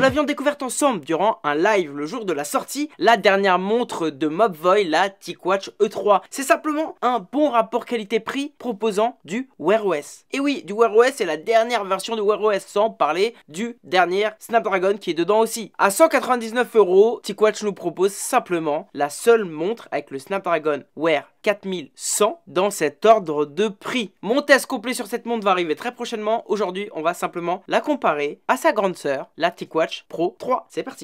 l'avions découverte ensemble durant un live le jour de la sortie, la dernière montre de Mobvoi, la TicWatch E3. C'est simplement un bon rapport qualité-prix proposant du Wear OS. Et oui, du Wear OS, c'est la dernière version de Wear OS, sans parler du dernier Snapdragon qui est dedans aussi. À 199 €, TicWatch nous propose simplement la seule montre avec le Snapdragon Wear 4100 dans cet ordre de prix. Mon test complet sur cette montre va arriver très prochainement. Aujourd'hui, on va simplement la comparer à sa grande sœur, la TicWatch Pro 3. C'est parti.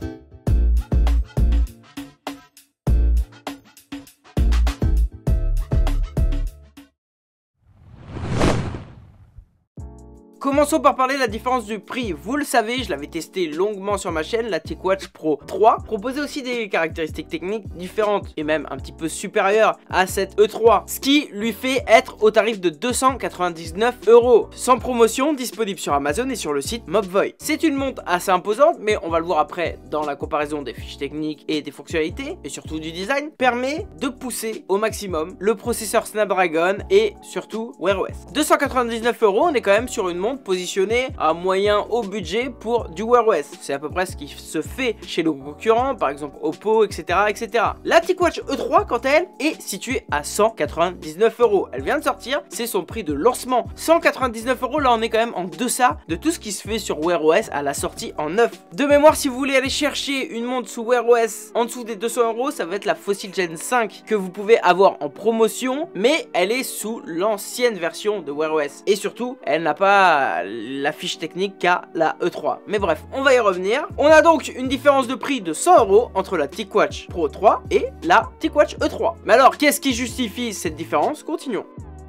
Commençons par parler de la différence du prix. Vous le savez, je l'avais testé longuement sur ma chaîne, la TicWatch Pro 3 proposait aussi des caractéristiques techniques différentes et même un petit peu supérieures à cette E3, ce qui lui fait être au tarif de 299 €, sans promotion, disponible sur Amazon et sur le site Mobvoi. C'est une montre assez imposante, mais on va le voir après dans la comparaison des fiches techniques et des fonctionnalités, et surtout du design, permet de pousser au maximum le processeur Snapdragon et surtout Wear OS. 299 €, on est quand même sur une montre positionné à moyen haut budget pour du Wear OS. C'est à peu près ce qui se fait chez nos concurrents, par exemple Oppo, etc. etc. La TicWatch E3, quant à elle, est située à 199 €. Elle vient de sortir, c'est son prix de lancement. 199 €, là on est quand même en deçà de tout ce qui se fait sur Wear OS à la sortie en neuf. De mémoire, si vous voulez aller chercher une montre sous Wear OS en dessous des 200 €, ça va être la Fossil Gen 5 que vous pouvez avoir en promotion, mais elle est sous l'ancienne version de Wear OS. Et surtout, elle n'a pas la fiche technique qu'a la E3. Mais bref, on va y revenir. On a donc une différence de prix de 100 € entre la TicWatch Pro 3 et la TicWatch E3. Mais alors, qu'est-ce qui justifie cette différence? Continuons.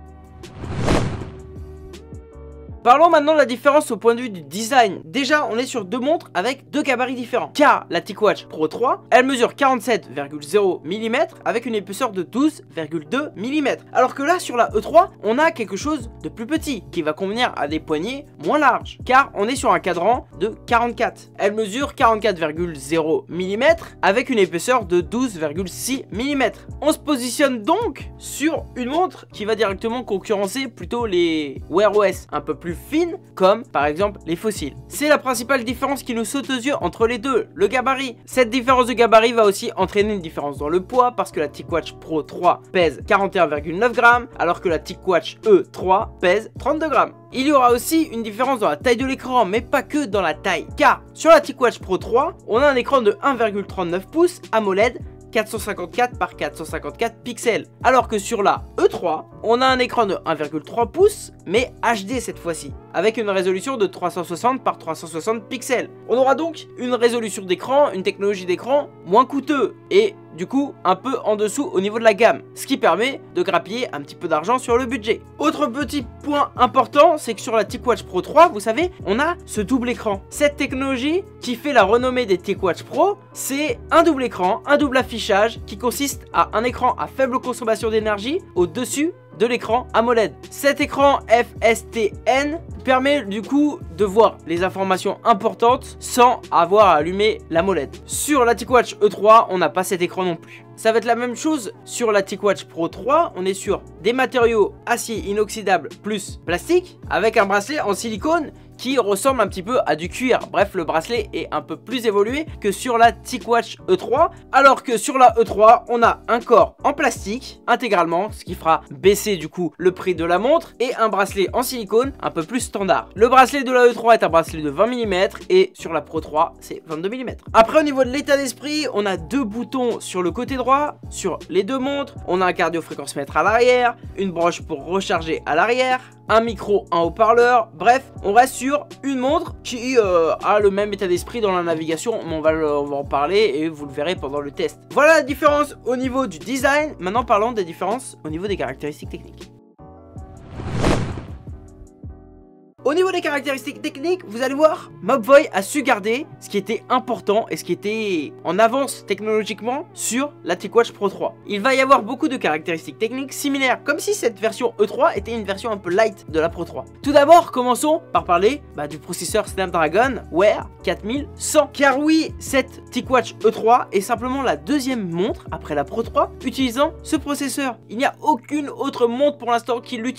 Parlons maintenant de la différence au point de vue du design. Déjà, on est sur deux montres avec deux gabarits différents. Car la TicWatch Pro 3, elle mesure 47,0 mm avec une épaisseur de 12,2 mm. Alors que là, sur la E3, on a quelque chose de plus petit qui va convenir à des poignées moins larges. Car on est sur un cadran de 44. Elle mesure 44,0 mm avec une épaisseur de 12,6 mm. On se positionne donc sur une montre qui va directement concurrencer plutôt les Wear OS un peu plus fines, comme par exemple les fossiles. C'est la principale différence qui nous saute aux yeux entre les deux, le gabarit. Cette différence de gabarit va aussi entraîner une différence dans le poids parce que la TicWatch Pro 3 pèse 41,9 grammes alors que la TicWatch E3 pèse 32 grammes. Il y aura aussi une différence dans la taille de l'écran, mais pas que dans la taille, car sur la TicWatch Pro 3, on a un écran de 1,39 pouces AMOLED 454 par 454 pixels, alors que sur la E3, on a un écran de 1,3 pouces, mais HD cette fois-ci, avec une résolution de 360 par 360 pixels. On aura donc une résolution d'écran, une technologie d'écran moins coûteux, et du coup un peu en dessous au niveau de la gamme, ce qui permet de grappiller un petit peu d'argent sur le budget. Autre petit point important, c'est que sur la TicWatch Pro 3, vous savez, on a ce double écran. Cette technologie qui fait la renommée des TicWatch Pro, c'est un double écran, un double affichage qui consiste à un écran à faible consommation d'énergie au-dessus de l'écran AMOLED. Cet écran FSTN permet du coup de voir les informations importantes sans avoir à allumer l'AMOLED. Sur la TicWatch E3, on n'a pas cet écran non plus. Ça va être la même chose sur la TicWatch Pro 3, on est sur des matériaux acier inoxydable plus plastique avec un bracelet en silicone qui ressemble un petit peu à du cuir. Bref, le bracelet est un peu plus évolué que sur la TicWatch E3, alors que sur la E3, on a un corps en plastique intégralement, ce qui fera baisser du coup le prix de la montre, et un bracelet en silicone un peu plus standard. Le bracelet de la E3 est un bracelet de 20 mm et sur la Pro 3, c'est 22 mm. Après, au niveau de l'état d'esprit, on a deux boutons sur le côté droit, sur les deux montres. On a un cardio-fréquence-mètre à l'arrière, une broche pour recharger à l'arrière, un micro, un haut-parleur. Bref, on reste sur une montre qui a le même état d'esprit dans la navigation, mais on va en parler et vous le verrez pendant le test. Voilà la différence au niveau du design. Maintenant, parlons des différences au niveau des caractéristiques techniques. Au niveau des caractéristiques techniques, vous allez voir, Mobvoi a su garder ce qui était important et ce qui était en avance technologiquement sur la TicWatch Pro 3. Il va y avoir beaucoup de caractéristiques techniques similaires, comme si cette version E3 était une version un peu light de la Pro 3. Tout d'abord, commençons par parler du processeur Snapdragon Wear 4100. Car oui, cette TicWatch E3 est simplement la deuxième montre après la Pro 3 utilisant ce processeur. Il n'y a aucune autre montre pour l'instant qui l'utilise.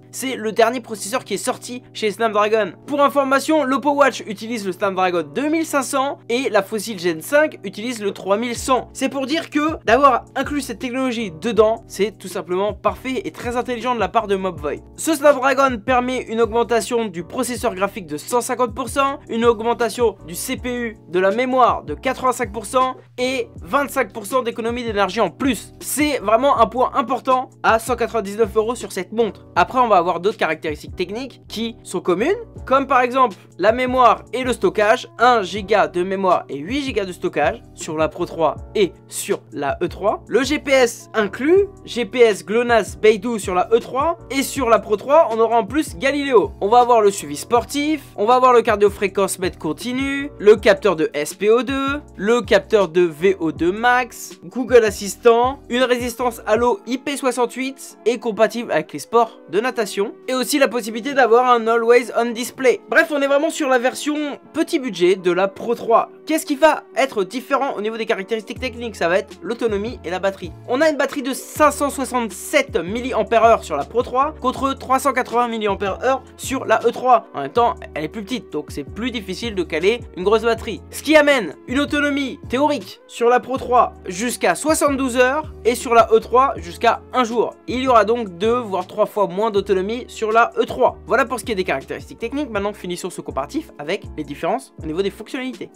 c'est le dernier processeur qui est sorti chez Snapdragon. Pour information, l'Oppo Watch utilise le Snapdragon 2500 et la Fossil Gen 5 utilise le 3100. C'est pour dire que d'avoir inclus cette technologie dedans, c'est tout simplement parfait et très intelligent de la part de Mobvoi. Ce Snapdragon permet une augmentation du processeur graphique de 150%, une augmentation du CPU, de la mémoire de 85% et 25% d'économie d'énergie en plus. C'est vraiment un point important à 199 € sur cette montre. Après, on va avoir d'autres caractéristiques techniques qui sont communes, comme par exemple la mémoire et le stockage, 1 Go de mémoire et 8 Go de stockage sur la Pro 3 et sur la E3. Le GPS inclus, GPS GLONASS Beidou sur la E3 et sur la Pro 3, on aura en plus Galileo. On va avoir le suivi sportif, on va avoir le cardiofréquence mètre continu, le capteur de SPO2, le capteur de VO2 max, Google Assistant, une résistance à l'eau IP68 et compatible avec les sports de natation et aussi la possibilité d'avoir un Always On Display. Bref, on est vraiment sur la version petit budget de la Pro 3. Qu'est-ce qui va être différent au niveau des caractéristiques techniques? Ça va être l'autonomie et la batterie. On a une batterie de 567 mAh sur la Pro 3 contre 380 mAh sur la E3. En même temps, elle est plus petite, donc c'est plus difficile de caler une grosse batterie. Ce qui amène une autonomie théorique sur la Pro 3 jusqu'à 72 heures et sur la E3 jusqu'à 1 jour. Il y aura donc 2 voire 3 fois moins d'autonomie sur la E3. Voilà pour ce qui est des caractéristiques techniques. Maintenant, finissons ce comparatif avec les différences au niveau des fonctionnalités.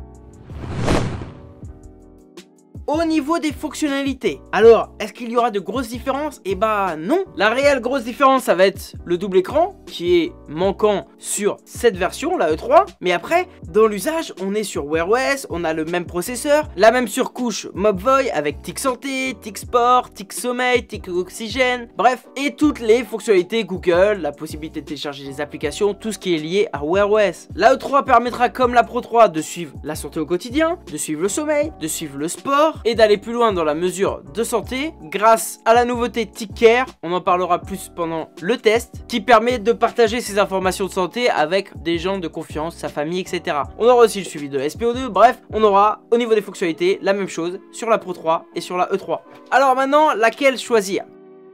Au niveau des fonctionnalités, alors est-ce qu'il y aura de grosses différences? Eh bah non. La réelle grosse différence, ça va être le double écran qui est manquant sur cette version, la E3. Mais après, dans l'usage, on est sur Wear OS, on a le même processeur, la même surcouche Mobvoi avec Tic Santé, Tic Sport, Tic Sommeil, Tic Oxygène, bref, et toutes les fonctionnalités Google, la possibilité de télécharger des applications, tout ce qui est lié à Wear OS. La E3 permettra, comme la Pro 3, de suivre la santé au quotidien, de suivre le sommeil, de suivre le sport et d'aller plus loin dans la mesure de santé grâce à la nouveauté Tic Care, on en parlera plus pendant le test, qui permet de partager ses informations de santé avec des gens de confiance, sa famille, etc. On aura aussi le suivi de SPO2, bref, on aura au niveau des fonctionnalités la même chose sur la Pro 3 et sur la E3. Alors maintenant, laquelle choisir?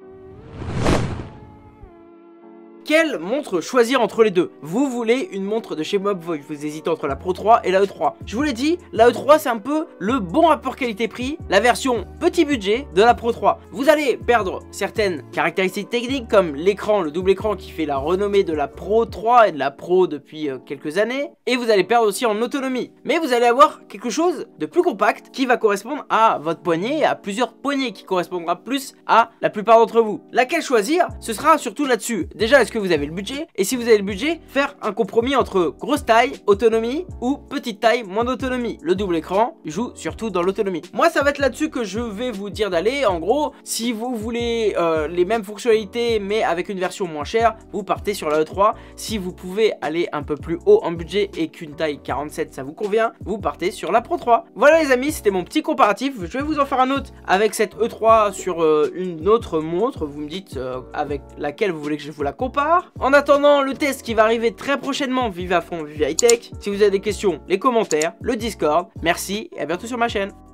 Quelle montre choisir entre les deux? Vous voulez une montre de chez Mobvoi, vous hésitez entre la Pro 3 et la E3. Je vous l'ai dit, la E3 c'est un peu le bon rapport qualité-prix, la version petit budget de la Pro 3. Vous allez perdre certaines caractéristiques techniques comme l'écran, le double écran qui fait la renommée de la Pro 3 et de la Pro depuis quelques années. Et vous allez perdre aussi en autonomie. Mais vous allez avoir quelque chose de plus compact qui va correspondre à votre poignet et à plusieurs poignets qui correspondra plus à la plupart d'entre vous. Laquelle choisir? Ce sera surtout là-dessus. Déjà, est-ce que vous avez le budget? Et si vous avez le budget, faire un compromis entre grosse taille, autonomie ou petite taille, moins d'autonomie. Le double écran joue surtout dans l'autonomie. Moi, ça va être là-dessus que je vais vous dire d'aller. En gros, si vous voulez les mêmes fonctionnalités mais avec une version moins chère, vous partez sur la E3. Si vous pouvez aller un peu plus haut en budget et qu'une taille 47 ça vous convient, vous partez sur la Pro 3. Voilà les amis, c'était mon petit comparatif. Je vais vous en faire un autre avec cette E3 sur une autre montre. Vous me dites avec laquelle vous voulez que je vous la compare. En attendant le test qui va arriver très prochainement, vive à fond, vive high tech. Si vous avez des questions, les commentaires, le Discord. Merci et à bientôt sur ma chaîne.